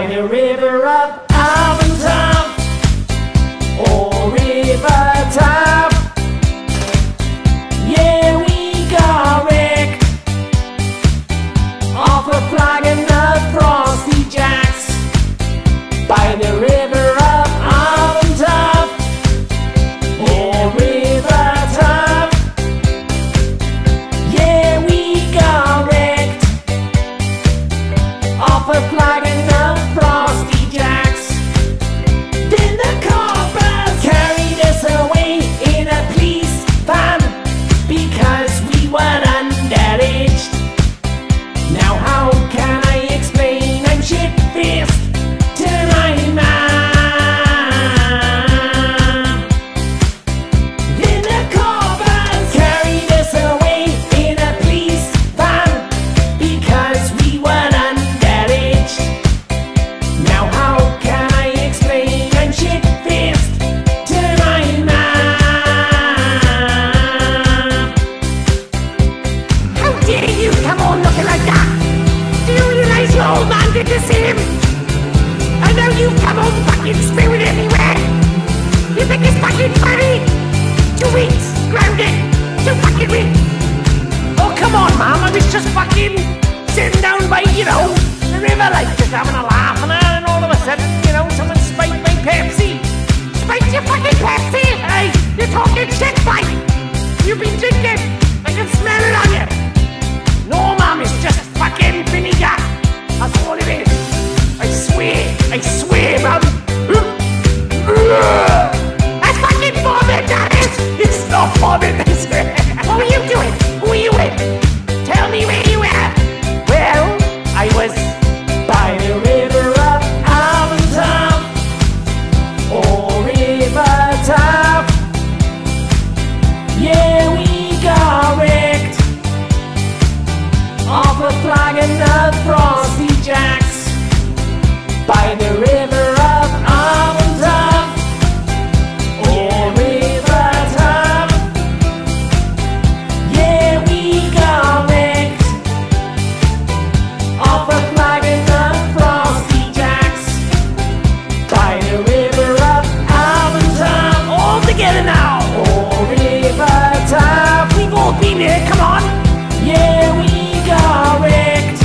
by the river of Allentown, oh River Taff. Yeah, we got wrecked off a flagon of Frosty Jacks by the river of Allentown, oh River Taff. Yeah, we got wrecked off a flagon of Frosty Jacks. Then the coppers carried us away in a police van because we were underaged. Now how can I explain I'm shit-faced to my man? Then the coppers carried us away in a police van because we were underaged. Now how can I explain I'm shit-faced to my man? How dare you come on looking like that? Do you realize your old man did the same? I know you come on fucking spewing everywhere. You think it's fucking funny? 2 weeks grounded. 2 fucking weeks. Oh come on, ma'am, I was just fucking sitting down by, the river, like just having a laugh and all of a sudden, someone spiked my Pepsi. Spiked your fucking Pepsi? Hey, you're talking shit, mate. You've been drinking. I can smell it on you. No, ma'am, it's just fucking vinegar. That's all it is. I swear, ma'am. That's fucking vomit, that is. It's not vomit, is it? What were you doing? Who were you with? Tell me where you were. Well, I was by the river of Allentown, oh River Taff. Yeah, we got wrecked off a flagon of Frosty Jacks by the river of Allentown, oh River Taff. Yeah, we got wrecked off a flagon of Frosty Jacks by the river of Allentown. All together now, oh River Taff. We've all been here, come on. Yeah, we got wrecked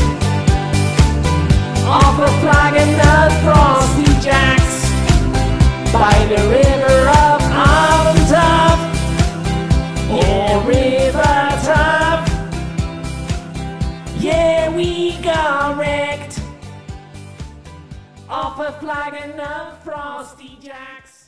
off a flagon of Frosty Jacks by the river of Allentown, oh River Taff. Yeah, we got wrecked off a flagon of Frosty Jacks.